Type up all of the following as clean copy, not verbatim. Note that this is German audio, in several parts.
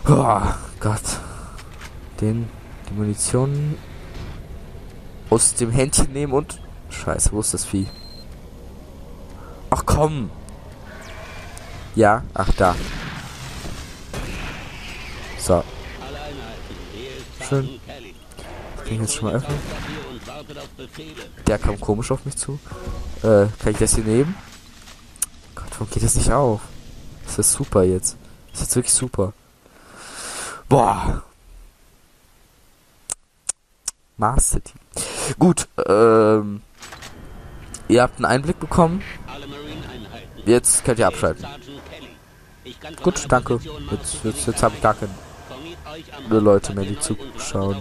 Oh Gott. Die Munition aus dem Händchen nehmen und... Scheiße, wo ist das Vieh? Ach komm! Ja, ach da. So. Schön. Das kann ich jetzt schon mal öffnen. Der kam komisch auf mich zu. Kann ich das hier nehmen? Gott, warum geht das nicht auf? Das ist super jetzt. Das ist jetzt wirklich super. Boah. Mars City. Gut, ihr habt einen Einblick bekommen. Jetzt könnt ihr abschalten. Gut, danke. Jetzt habe ich gar keine Leute mehr, die zuschauen.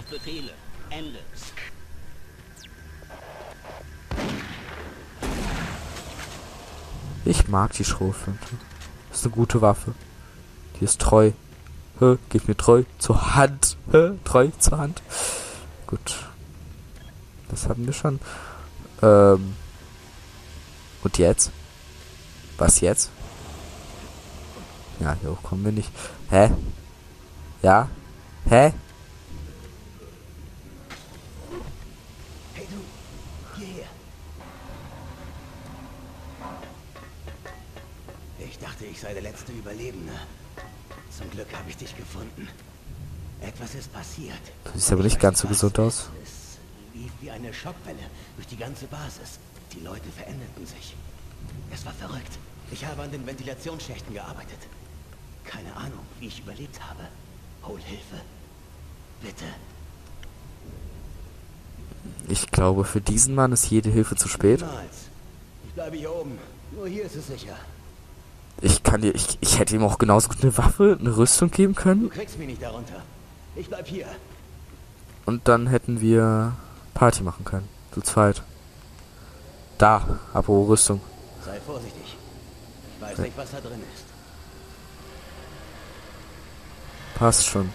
Ich mag die Schrotflinte. Das ist eine gute Waffe. Die ist treu. Geht mir treu zur Hand. Treu zur Hand. Gut. Das haben wir schon. Und jetzt? Was jetzt? Ja, hier hoch kommen wir nicht. Hä? Ja? Hä? Hey du, hierher. Ich dachte, ich sei der letzte Überlebende. Zum Glück habe ich dich gefunden. Etwas ist passiert. Du siehst aber nicht ganz so gesund aus. Es lief wie eine Schockwelle durch die ganze Basis. Die Leute veränderten sich. Es war verrückt. Ich habe an den Ventilationsschächten gearbeitet. Keine Ahnung, wie ich überlebt habe. Hol Hilfe. Bitte. Ich glaube, für diesen Mann ist jede Hilfe zu spät. Niemals. Ich bleibe hier oben. Nur hier ist es sicher. Ich hätte ihm auch genauso gut eine Waffe, eine Rüstung geben Du können. kriegst mich nicht darunter. Ich bleib hier. Und dann hätten wir Party machen können. Zu zweit. Da, apropos Rüstung. Sei vorsichtig. Ich weiß nicht, was da drin ist. Passt schon.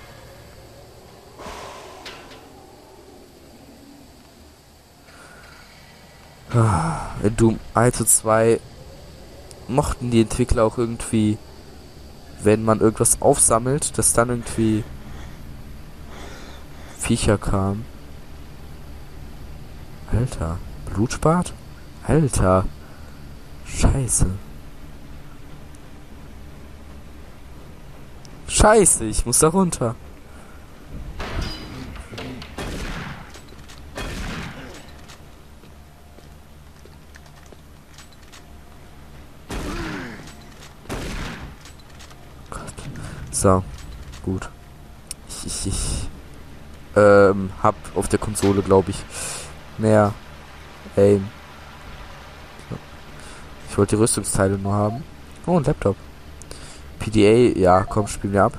In Doom 1 und 2 mochten die Entwickler auch irgendwie, wenn man irgendwas aufsammelt, dass dann irgendwie Viecher kamen. Alter, Blutspat? Alter. Scheiße. Scheiße, ich muss da runter. Gott. So, gut. Ich hab auf der Konsole, glaube ich, mehr Aim. So. Ich wollte die Rüstungsteile nur haben. Oh, ein Laptop. PDA, ja, komm, spielen wir ab.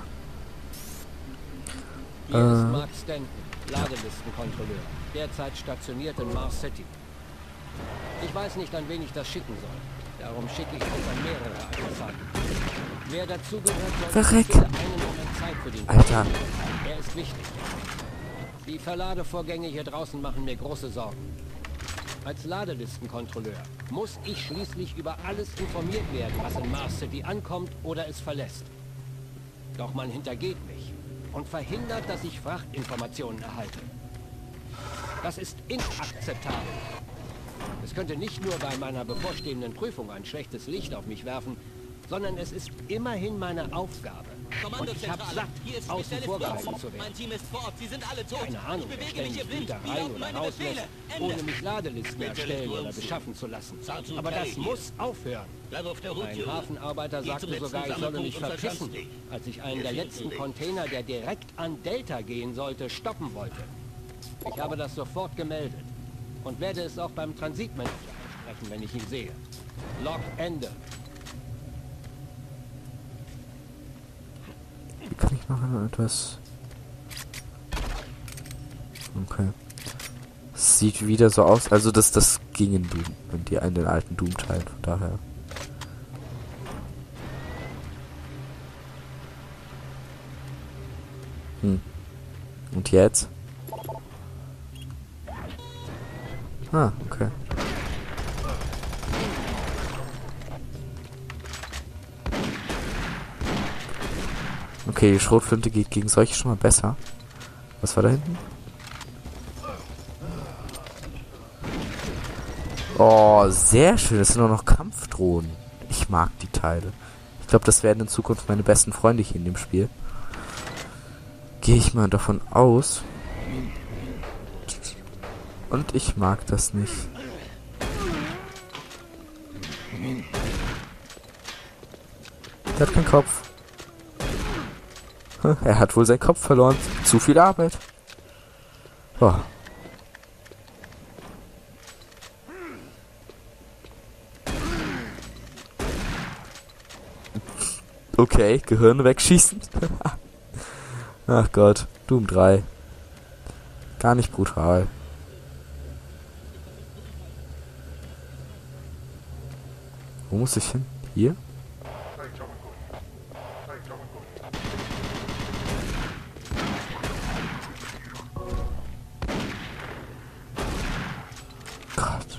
Hier ist Mark Stanton, Ladelistenkontrolleur, derzeit stationiert in Mars City. Ich weiß nicht, an wen ich das schicken soll. Darum schicke ich es an mehrere Adressaten. Wer dazugehört, Verreck. bitte einen Moment Zeit für den Alter. Er ist wichtig. Die Verladevorgänge hier draußen machen mir große Sorgen. Als Ladelistenkontrolleur muss ich schließlich über alles informiert werden, was in Mars City ankommt oder es verlässt. Doch man hintergeht mich und verhindert, dass ich Frachtinformationen erhalte. Das ist inakzeptabel. Es könnte nicht nur bei meiner bevorstehenden Prüfung ein schlechtes Licht auf mich werfen, sondern es ist immerhin meine Aufgabe. Und ich habe satt, außen vor gehalten zu werden. Mein Team ist vor Ort, Sie sind alle tot. Keine Ahnung, wer Ich bewege mich ständig hier blind. Flieger Wie rein lauten oder meine rauslässt, Befehle? ohne Ende. mich Ladelisten erstellen oder beschaffen zu lassen. Sergeant Aber das Kelly hier. muss aufhören. Bleib auf der Hut, Ein Junge. Hafenarbeiter Geh sagte zum letzten sogar, ich solle mich Sammelpunkt und verpissen, verschanz dich. als ich einen Wir der finden letzten dich. Container, der direkt an Delta gehen sollte, stoppen wollte. Ich habe das sofort gemeldet und werde es auch beim Transitmanager ansprechen, wenn ich ihn sehe. Log Ende. Wie kann ich noch etwas... Okay. Sieht wieder so aus. Also das ging in Doom. In den alten Doom-Teilen. Von daher. Und jetzt? Ah, okay. Okay, die Schrotflinte geht gegen solche schon mal besser. Was war da hinten? Oh, sehr schön. Das sind nur noch Kampfdrohnen. Ich mag die Teile. Ich glaube, das werden in Zukunft meine besten Freunde hier in dem Spiel. Gehe ich mal davon aus. Und ich mag das nicht. Der hat keinen Kopf. Er hat wohl seinen Kopf verloren. Zu viel Arbeit. Oh. Okay, Gehirne wegschießen. Ach Gott, Doom 3. Gar nicht brutal. Wo muss ich hin? Hier? Gott.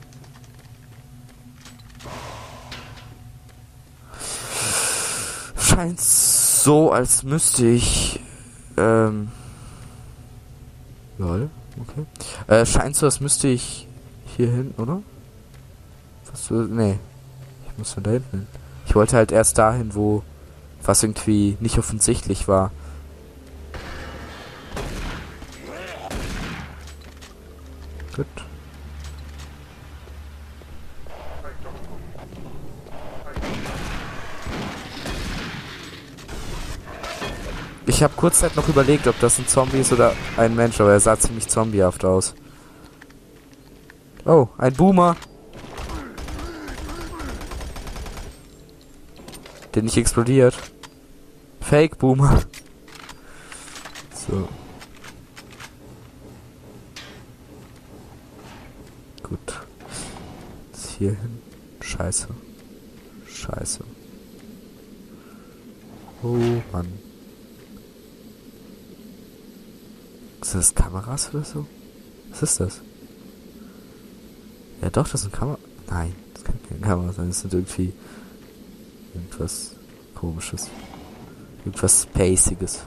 Scheint so, als müsste ich lol, okay. Scheint so, als müsste ich hier hin, oder? Was, nee. Ich muss von da hinten hin. Ich wollte halt erst dahin, wo was irgendwie nicht offensichtlich war. Gut. Ich habe kurzzeit noch überlegt, ob das ein Zombie ist oder ein Mensch, aber er sah ziemlich zombiehaft aus. Oh, ein Boomer. Der nicht explodiert. Fake Boomer. So. Gut. Jetzt hier hin. Scheiße. Scheiße. Oh Mann. Sind das Kameras oder so? Was ist das? Ja doch, das sind Kameras. Nein, das kann keine Kamera sein. Das sind irgendwie irgendwas Komisches. Irgendwas Spaciges.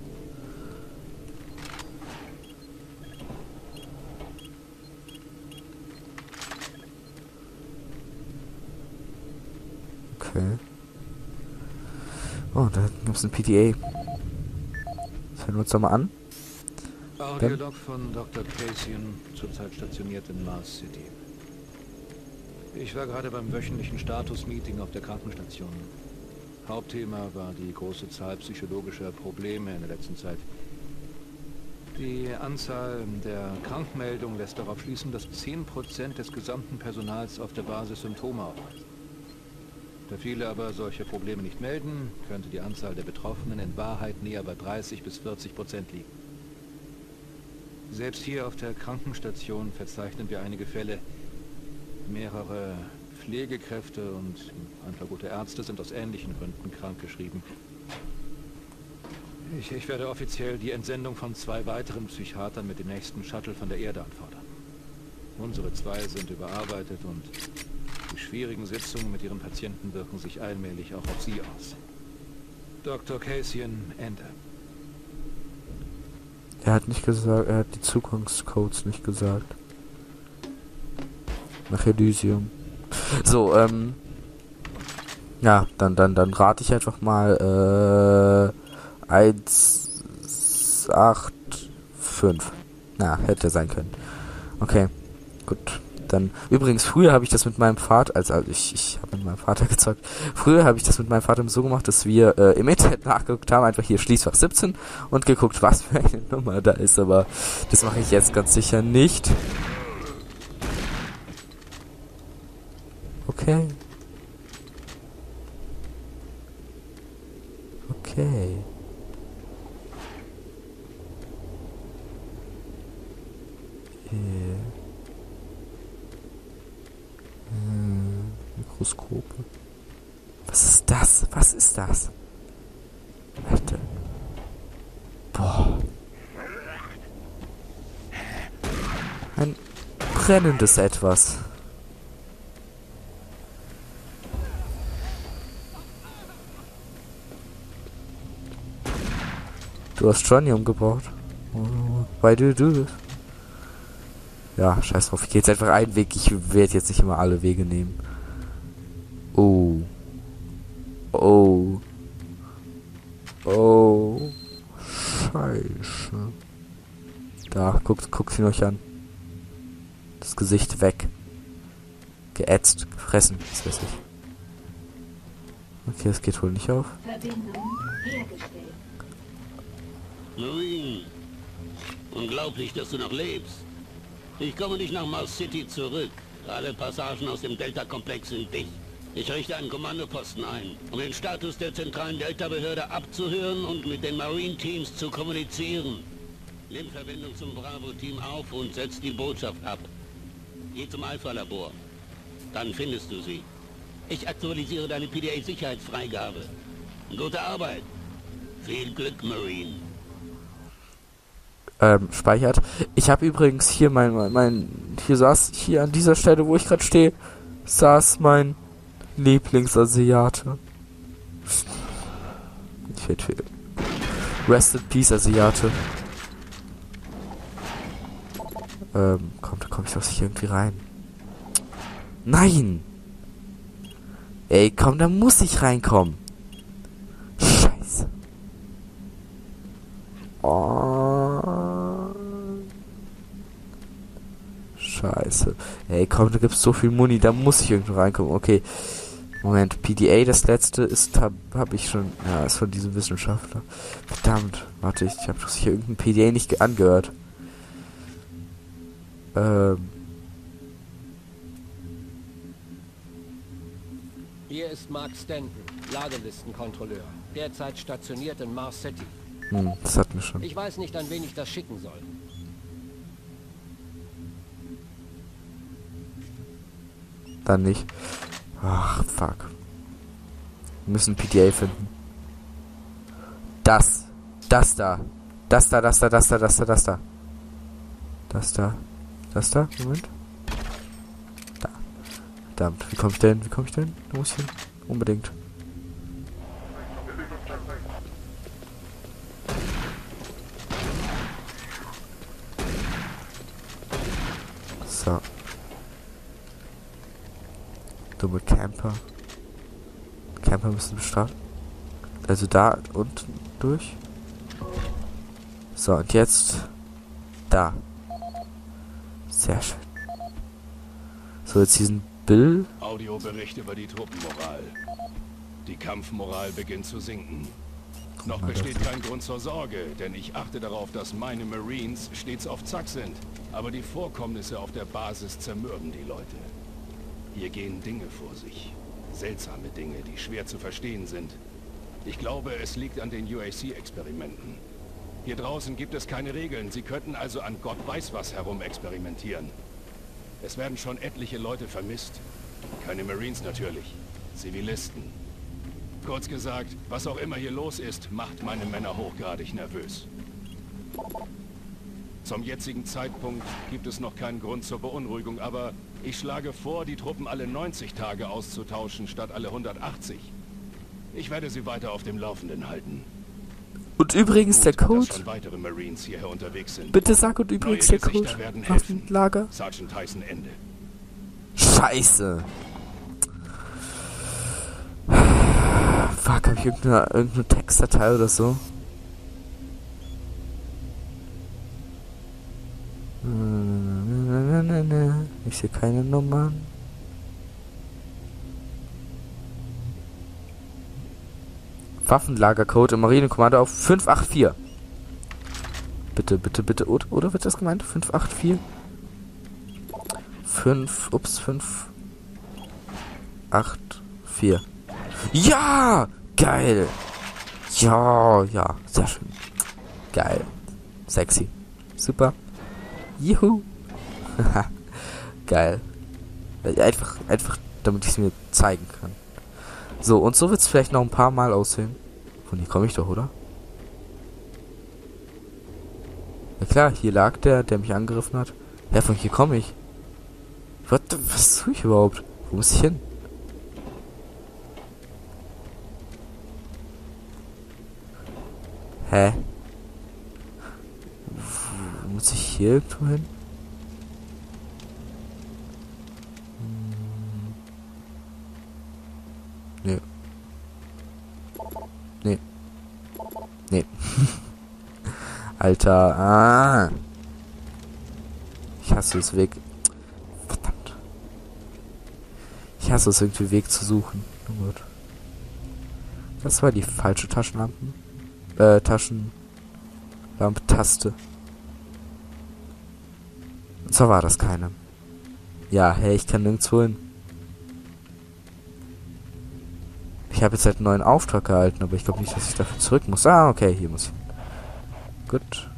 Okay. Oh, da gibt es ein PDA. Das hören wir uns doch mal an. Audiolog von Dr. Cassian, zurzeit stationiert in Mars City. Ich war gerade beim wöchentlichen Status-Meeting auf der Krankenstation. Hauptthema war die große Zahl psychologischer Probleme in der letzten Zeit. Die Anzahl der Krankmeldungen lässt darauf schließen, dass 10% des gesamten Personals auf der Basis Symptome aufweisen. Da viele aber solche Probleme nicht melden, könnte die Anzahl der Betroffenen in Wahrheit näher bei 30 bis 40% liegen. Selbst hier auf der Krankenstation verzeichnen wir einige Fälle. Mehrere Pflegekräfte und ein paar gute Ärzte sind aus ähnlichen Gründen krankgeschrieben. Ich werde offiziell die Entsendung von 2 weiteren Psychiatern mit dem nächsten Shuttle von der Erde anfordern. Unsere 2 sind überarbeitet und die schwierigen Sitzungen mit ihren Patienten wirken sich allmählich auch auf sie aus. Dr. Cassian, Ende. Er hat nicht gesagt, er hat die Zugangscodes nicht gesagt. Nach Elysium. So, ja, dann rate ich einfach mal, 1, 8, 5. Na, hätte sein können. Okay, gut. Dann, übrigens, früher habe ich das mit meinem Vater, also ich habe mit meinem Vater gezockt. Früher habe ich das mit meinem Vater so gemacht, dass wir im Internet nachgeguckt haben, einfach hier Schließfach 17 und geguckt, was für eine Nummer da ist, aber das mache ich jetzt ganz sicher nicht. Okay. Okay. Mikroskope. Was ist das? Was ist das? Alter. Boah. Ein brennendes Etwas. Du hast Johnny umgebracht. Why do you do this? Ja, scheiß drauf. Ich gehe jetzt einfach einen Weg. Ich werde jetzt nicht immer alle Wege nehmen. Oh. Oh. Oh. Scheiße. Da, guckt ihn euch an. Das Gesicht weg. Geätzt, gefressen, das weiß ich. Okay, das geht wohl nicht auf. Verbindung hergestellt. Marine, unglaublich, dass du noch lebst. Ich komme nicht nach Mars City zurück. Alle Passagen aus dem Delta-Komplex sind dicht. Ich richte einen Kommandoposten ein, um den Status der zentralen Delta-Behörde abzuhören und mit den Marine-Teams zu kommunizieren. Nimm Verbindung zum Bravo-Team auf und setz die Botschaft ab. Geh zum Alpha-Labor. Dann findest du sie. Ich aktualisiere deine PDA-Sicherheitsfreigabe. Gute Arbeit. Viel Glück, Marine. Speichert. Ich habe übrigens hier hier an dieser Stelle, wo ich gerade stehe, saß mein Lieblingsasiate. Rest in Peace, Asiate. Komm, da komme ich doch sicher irgendwie rein. Nein! Ey, komm, da muss ich reinkommen. Scheiße. Oh. Scheiße. Ey, komm, da gibt's so viel Muni, da muss ich irgendwo reinkommen. Okay. Moment, PDA, das letzte ist, hab ich schon, ja, ist von diesem Wissenschaftler. Verdammt, warte, ich hab doch sicher irgendein PDA nicht angehört. Hier ist Mark Stanton, Ladelistenkontrolleur. Derzeit stationiert in Mars City. Das hatten wir schon. Ich weiß nicht, an wen ich das schicken soll. Dann nicht. Ach, fuck. Wir müssen PDA finden. Das da. Moment. Da. Verdammt, wie komme ich denn? Da muss ich hin. Unbedingt. So. Dumme Camper. Camper müssen bestraft. Also da unten durch. So, und jetzt da. Sehr schön. So, jetzt diesen Bill. Audiobericht über die Truppenmoral. Die Kampfmoral beginnt zu sinken. Noch besteht kein Grund zur Sorge, denn ich achte darauf, dass meine Marines stets auf Zack sind. Aber die Vorkommnisse auf der Basis zermürben die Leute. Hier gehen Dinge vor sich. Seltsame Dinge, die schwer zu verstehen sind. Ich glaube, es liegt an den UAC-Experimenten. Hier draußen gibt es keine Regeln. Sie könnten also an Gott weiß was herumexperimentieren. Es werden schon etliche Leute vermisst. Keine Marines natürlich. Zivilisten. Kurz gesagt, was auch immer hier los ist, macht meine Männer hochgradig nervös. Zum jetzigen Zeitpunkt gibt es noch keinen Grund zur Beunruhigung, aber ich schlage vor, die Truppen alle 90 Tage auszutauschen, statt alle 180. Ich werde sie weiter auf dem Laufenden halten. Und übrigens der Code. Dass schon weitere Marines hierher unterwegs sind. Bitte sag und übrigens der Code. Waffenlager. Sergeant Tyson, Ende. Scheiße. Fuck, hab ich irgendeine Textdatei oder so? Ich sehe keine Nummern. Waffenlagercode im Marinekommando auf 584. Bitte, bitte, bitte. Oder wird das gemeint? 584? 584. Ja! Geil! Ja, ja, sehr schön. Geil. Sexy. Super. Juhu. Geil. Einfach, damit ich es mir zeigen kann. So, und so wird es vielleicht noch ein paar Mal aussehen. Von hier komme ich doch, oder? Ja klar, hier lag der mich angegriffen hat. Ja, von hier komme ich. Was tue ich überhaupt? Wo muss ich hin? Hä? hier irgendwo hin? Nee. Nee. Nee. Alter, ich hasse es, Weg. Verdammt. Ich hasse es, irgendwie Weg zu suchen. Oh Gott. Das war die falsche Taschenlampen. Taschenlampe-Taste. Und zwar war das keine. Ja, hey, ich kann nirgendwo hin. Ich habe jetzt halt einen neuen Auftrag erhalten, aber ich glaube nicht, dass ich dafür zurück muss. Ah, okay, hier muss ich. Gut.